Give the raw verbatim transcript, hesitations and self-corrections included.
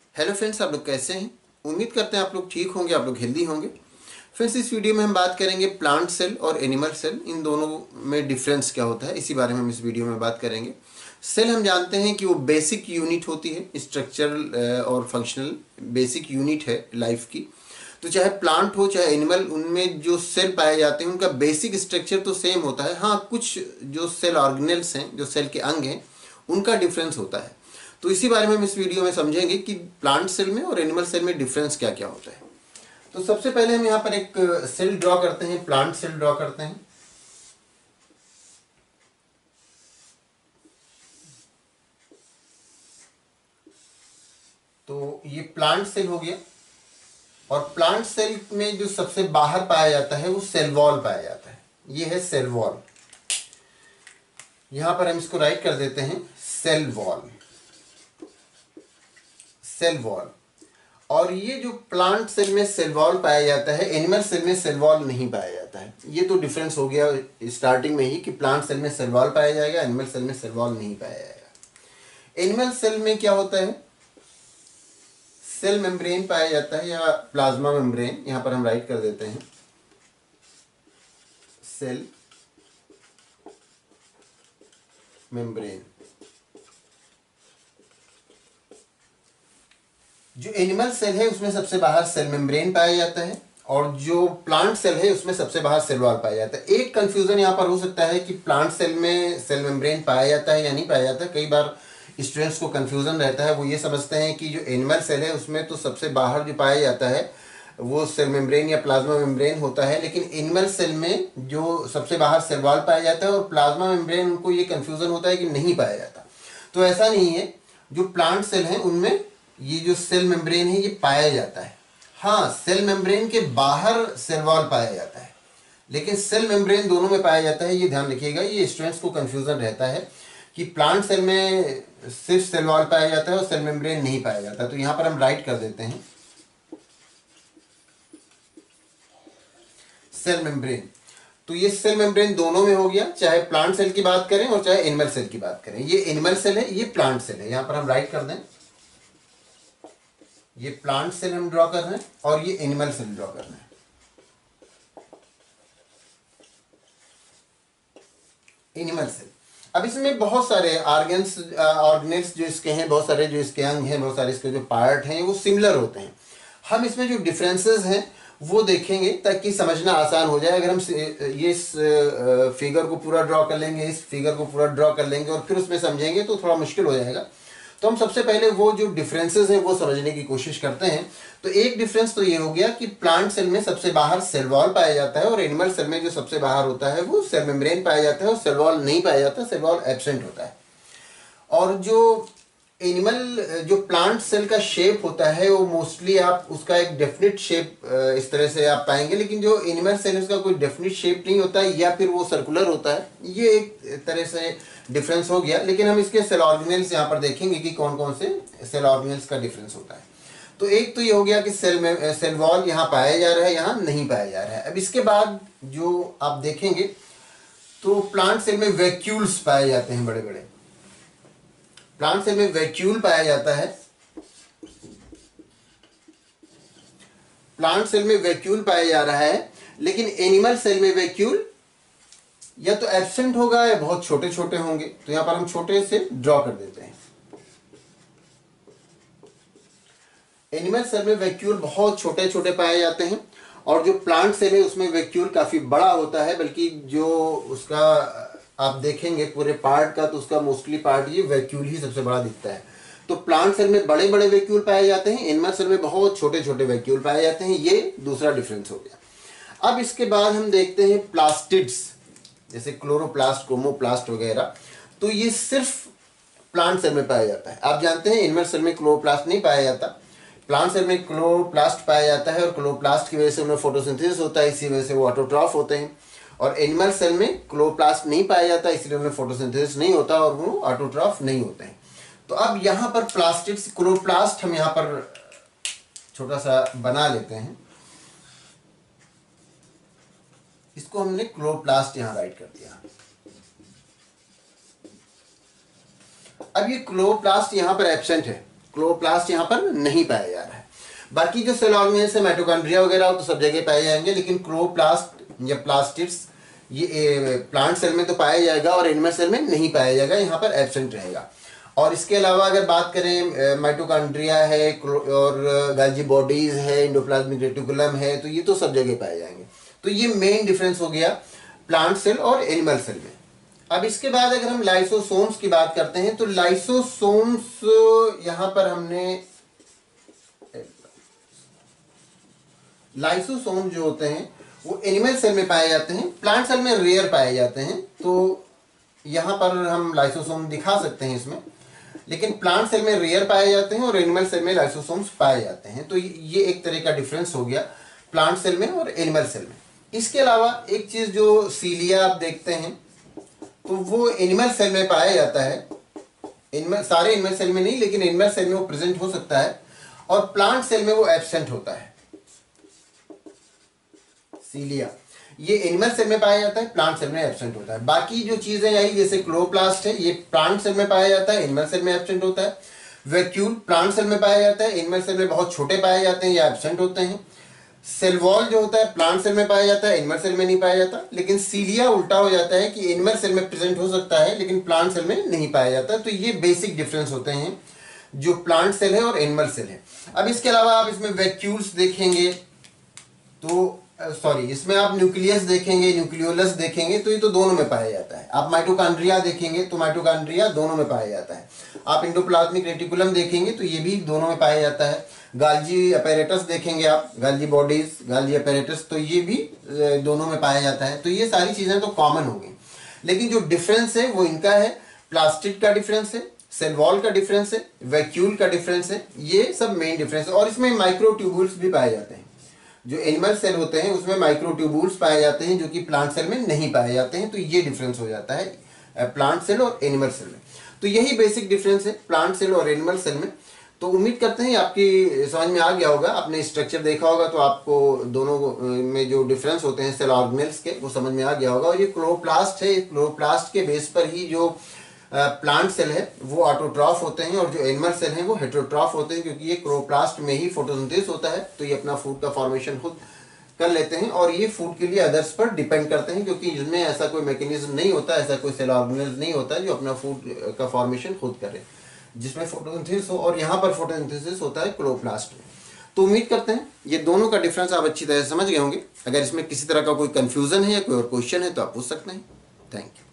Hello friends, आप लोग कैसे हैं। उम्मीद करते हैं आप लोग ठीक होंगे, आप लोग हेल्दी होंगे। फ्रेंड्स, इस वीडियो में हम बात करेंगे प्लांट सेल और एनिमल सेल, इन दोनों में डिफरेंस क्या होता है, इसी बारे में हम इस वीडियो में बात करेंगे। सेल हम जानते हैं कि वो बेसिक यूनिट होती है, स्ट्रक्चरल और फंक्शनल बेसिक यूनिट है लाइफ की। तो चाहे प्लांट हो चाहे एनिमल, उनमें जो सेल पाए जाते हैं उनका बेसिक स्ट्रक्चर तो सेम होता है। हाँ, कुछ जो सेल ऑर्गेनेल्स हैं, जो सेल के अंग हैं, उनका डिफरेंस होता है। तो इसी बारे में हम इस वीडियो में समझेंगे कि प्लांट सेल में और एनिमल सेल में डिफरेंस क्या क्या होता है। तो सबसे पहले हम यहाँ पर एक सेल ड्रॉ करते हैं, प्लांट सेल ड्रॉ करते हैं। तो ये प्लांट सेल हो गया, और प्लांट सेल में जो सबसे बाहर पाया जाता है वो सेल वॉल पाया जाता है। ये है सेल वॉल। यहां पर हम इसको राइट कर देते हैं सेल वॉल, सेल वॉल। और ये जो प्लांट सेल में सेल वॉल पाया जाता है, एनिमल सेल में सेल वॉल नहीं पाया जाता है। ये तो डिफरेंस हो गया स्टार्टिंग में ही कि प्लांट सेल में सेल वॉल पाया जाएगा, एनिमल सेल में सेल वॉल नहीं पाया जाएगा। एनिमल सेल में क्या होता है, सेल मेम्ब्रेन पाया जाता है या प्लाज्मा मेम्ब्रेन। यहां पर हम राइट कर देते हैं सेल मेम्ब्रेन। जो एनिमल सेल है उसमें सबसे बाहर सेल मेम्ब्रेन पाया जाता है, और जो प्लांट सेल है उसमें सबसे बाहर सेल वॉल पाया जाता है। एक कंफ्यूजन यहाँ पर हो सकता है कि प्लांट सेल में सेल मेम्ब्रेन पाया जाता है या नहीं पाया जाता है। कई बार स्टूडेंट्स को कंफ्यूजन रहता है, वो ये समझते हैं कि जो एनिमल सेल है उसमें तो सबसे बाहर जो पाया जाता है वो सेल मेम्ब्रेन या प्लाज्मा मेम्ब्रेन होता है, लेकिन एनिमल सेल में जो सबसे बाहर सेल वॉल पाया जाता है और प्लाज्मा मेम्ब्रेन, उनको ये कंफ्यूजन होता है कि नहीं पाया जाता। तो ऐसा नहीं है। जो प्लांट सेल है उनमें ये जो सेल मेम्ब्रेन है ये पाया जाता है। हाँ, सेल मेम्ब्रेन के बाहर सेल वॉल पाया जाता है, लेकिन सेल मेम्ब्रेन दोनों में पाया जाता है। ये ध्यान रखिएगा, ये स्टूडेंट्स को कंफ्यूजन रहता है कि प्लांट सेल में सिर्फ सेल वॉल पाया जाता है और सेल मेम्ब्रेन नहीं पाया जाता। तो यहां पर हम राइट कर देते हैं सेल मेम्ब्रेन। तो ये सेल मेम्ब्रेन दोनों में हो गया, चाहे प्लांट सेल की बात करें और चाहे एनिमल सेल की बात करें। ये एनिमल सेल है, ये प्लांट सेल है। यहां पर हम राइट कर दें, ये प्लांट सेल हम ड्रॉ कर रहे हैं और ये एनिमल सेल ड्रॉ कर रहे हैं। Animal cell. अब इसमें बहुत सारे ऑर्गन्स ऑर्गेनेल्स जो इसके हैं, बहुत सारे जो इसके अंग हैं, बहुत सारे इसके जो पार्ट हैं वो सिमिलर होते हैं। हम इसमें जो डिफरेंसेस हैं वो देखेंगे ताकि समझना आसान हो जाए। अगर हम ये इस फिगर को पूरा ड्रॉ कर लेंगे, इस फिगर को पूरा ड्रॉ कर लेंगे और फिर उसमें समझेंगे तो थोड़ा मुश्किल हो जाएगा। तो हम सबसे पहले वो जो डिफरेंसेस हैं वो समझने की कोशिश करते हैं। तो एक डिफरेंस तो ये हो गया कि प्लांट सेल में सबसे बाहर सेल वॉल पाया जाता है, और एनिमल सेल में जो सबसे बाहर होता है वो सेल मेम्ब्रेन पाया जाता है और सेल वॉल नहीं पाया जाता, सेल वॉल एब्सेंट होता है। और जो एनिमल जो प्लांट सेल का शेप होता है वो मोस्टली आप उसका एक डेफिनेट शेप इस तरह से आप पाएंगे, लेकिन जो एनिमल सेल है उसका कोई डेफिनेट शेप नहीं होता है, या फिर वो सर्कुलर होता है। ये एक तरह से डिफरेंस हो गया। लेकिन हम इसके सेल ऑर्गेनेल्स यहाँ पर देखेंगे कि कौन कौन से सेल ऑर्गेनेल्स का डिफरेंस होता है। तो एक तो ये हो गया कि सेल में सेल वॉल यहाँ पाया जा रहा है, यहाँ नहीं पाया जा रहा है। अब इसके बाद जो आप देखेंगे तो प्लांट सेल में वैक्यूल्स पाए जाते हैं, बड़े बड़े प्लांट सेल में वैक्यूल पाया जाता है। प्लांट सेल में वैक्यूल पाया जा रहा है, लेकिन एनिमल सेल में वैक्यूल या तो एब्सेंट होगा या बहुत छोटे छोटे होंगे। तो यहां पर हम छोटे से ड्रॉ कर देते हैं। एनिमल सेल में वैक्यूल बहुत छोटे छोटे पाए जाते हैं, और जो प्लांट सेल है उसमें वैक्यूल काफी बड़ा होता है। बल्कि जो उसका आप देखेंगे पूरे पार्ट का, तो उसका मोस्टली पार्ट ये वैक्यूल ही सबसे बड़ा दिखता है। तो प्लांट सेल में बड़े बड़े वैक्यूल पाए जाते हैं, एनिमल सेल में बहुत छोटे छोटे वैक्यूल पाए जाते हैं। ये दूसरा डिफरेंस हो गया। अब इसके बाद हम देखते हैं प्लास्टिड्स, जैसे क्लोरोप्लास्ट, क्रोमोप्लास्ट वगैरह। तो ये सिर्फ प्लांट सेल में पाया जाता है। आप जानते हैं एनिमल सेल में क्लोरोप्लास्ट नहीं पाया जाता, प्लांट सेल में क्लोरोप्लास्ट पाया जाता है, और क्लोरोप्लास्ट की वजह से उनमें फोटोसिंथेसिस होता है, इसी वजह से वो ऑटोट्रॉफ होते हैं। और एनिमल सेल में क्लोरोप्लास्ट नहीं पाया जाता, इसलिए उनमें फोटोसिंथेसिस नहीं होता और वो ऑटोट्रॉफ नहीं होते हैं। तो अब यहाँ पर प्लास्टिड्स, क्लोरोप्लास्ट हम यहाँ पर छोटा सा बना लेते हैं। इसको हमने क्लोरोप्लास्ट यहां राइट कर दिया। अब ये क्लोरोप्लास्ट यहां पर एब्सेंट है, क्लोरोप्लास्ट यहाँ पर नहीं पाया जा रहा है। बाकी जो सेल ऑर्गेनेल्स है माइटोकॉन्ड्रिया वगैरह हो तो सब जगह पाए जाएंगे, लेकिन क्लोरोप्लास्ट या प्लास्टिड्स ये प्लांट सेल में तो पाया जाएगा और एनिमल सेल में नहीं पाया जाएगा, यहाँ पर एब्सेंट रहेगा। और इसके अलावा अगर बात करें माइटोकॉन्ड्रिया है और गाल्जी बॉडीज है, एंडोप्लाज्मिक रेटिकुलम है, तो ये तो सब जगह पाए जाएंगे। तो ये मेन डिफरेंस हो गया प्लांट सेल और एनिमल सेल में। अब इसके बाद अगर हम लाइसोसोम्स की बात करते हैं तो लाइसोसोम्स यहां पर हमने लाइसोसोम जो होते हैं वो एनिमल सेल में पाए जाते हैं, प्लांट सेल में रेयर पाए जाते हैं। तो यहां पर हम लाइसोसोम दिखा सकते हैं इसमें, लेकिन प्लांट सेल में रेयर पाए जाते हैं और एनिमल सेल में लाइसोसोम्स पाए जाते हैं। तो ये एक तरह का डिफरेंस हो गया प्लांट सेल में और एनिमल सेल में। इसके अलावा एक चीज जो सीलिया आप देखते हैं तो वो एनिमल सेल में पाया जाता है, एनिमल सारे एनिमल सेल में नहीं लेकिन एनिमल सेल में वो प्रेजेंट हो सकता है और प्लांट सेल में वो एब्सेंट होता है। सीलिया ये एनिमल सेल में पाया जाता है, प्लांट सेल में एब्सेंट होता है। बाकी जो चीजें आई जैसे क्लोरोप्लास्ट है ये प्लांट सेल में पाया जाता है, एनिमल सेल में एब्सेंट होता है। वैक्यूल प्लांट सेल में पाया जाता है, एनिमल सेल में बहुत छोटे पाए जाते हैं या एब्सेंट होते हैं। सेल वॉल जो होता है प्लांट सेल में पाया जाता है, एनिमल सेल में नहीं पाया जाता। लेकिन सीलिया उल्टा हो जाता है कि एनिमल सेल में प्रेजेंट हो सकता है लेकिन प्लांट सेल में नहीं पाया जाता। तो ये बेसिक डिफरेंस होते हैं जो प्लांट सेल है और एनिमल सेल है। अब इसके अलावा आप इसमें वैक्यूल्स देखेंगे तो सॉरी uh, इसमें आप न्यूक्लियस देखेंगे, न्यूक्लियोलस देखेंगे तो ये तो दोनों में पाया जाता है। आप माइटोकॉन्ड्रिया देखेंगे तो माइटोकॉन्ड्रिया दोनों में पाया जाता है। आप एंडोप्लाज्मिक रेटिकुलम देखेंगे तो ये भी दोनों में पाया जाता है। गाल्जी अपैरेटस देखेंगे आप, गाल्जी बॉडीज, गाल्जी अपैरेटस, तो ये भी दोनों में पाया जाता है। तो ये सारी चीजें तो कॉमन हो गई, लेकिन जो डिफरेंस है वो इनका है, प्लास्टिड का डिफरेंस है, सेल वॉल का डिफरेंस है, वैक्यूल का डिफरेंस है, ये सब मेन डिफरेंस है। और इसमें माइक्रोट्यूबुल्स भी पाए जाते हैं। जो एनिमल सेल होते हैं उसमें माइक्रोट्यूबुल्स पाए जाते हैं जो कि प्लांट सेल में नहीं पाए जाते हैं। तो ये डिफरेंस हो जाता है प्लांट सेल और एनिमल सेल में। तो यही बेसिक डिफरेंस है प्लांट सेल और एनिमल सेल में। तो उम्मीद करते हैं आपकी समझ में आ गया होगा, आपने स्ट्रक्चर देखा होगा तो आपको दोनों में जो डिफरेंस होते हैं सेल ऑर्गेनेल्स के वो समझ में आ गया होगा। और ये क्लोरोप्लास्ट है, क्लोरोप्लास्ट के बेस पर ही जो प्लांट सेल है वो ऑटोट्रॉफ होते हैं और जो एनिमल सेल हैं वो हेटेरोट्रॉफ होते हैं, क्योंकि ये क्लोरोप्लास्ट में ही फोटोसिंथेसिस होता है। तो ये अपना फूड का फॉर्मेशन खुद कर लेते हैं और ये फूड के लिए अदर्स पर डिपेंड करते हैं, क्योंकि इसमें ऐसा कोई मैकेनिज्म नहीं होता, ऐसा कोई सेल ऑर्गेनेल नहीं होता जो अपना फूड का फॉर्मेशन खुद करे जिसमें फोटोसिंथेसिस हो। और यहाँ पर फोटोसिंथेसिस होता है क्लोरोप्लास्ट में। तो उम्मीद करते हैं ये दोनों का डिफरेंस आप अच्छी तरह से समझ गए होंगे। अगर इसमें किसी तरह का कोई कंफ्यूजन है या कोई और क्वेश्चन है तो आप पूछ सकते हैं। Thank you.